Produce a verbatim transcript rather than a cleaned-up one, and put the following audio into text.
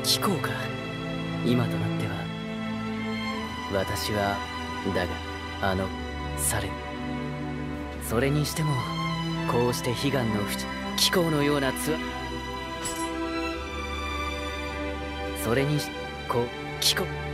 貴公か。今となっては私はだがあのされん。それにしてもこうして悲願の淵貴公のようなつわそれにしこ貴公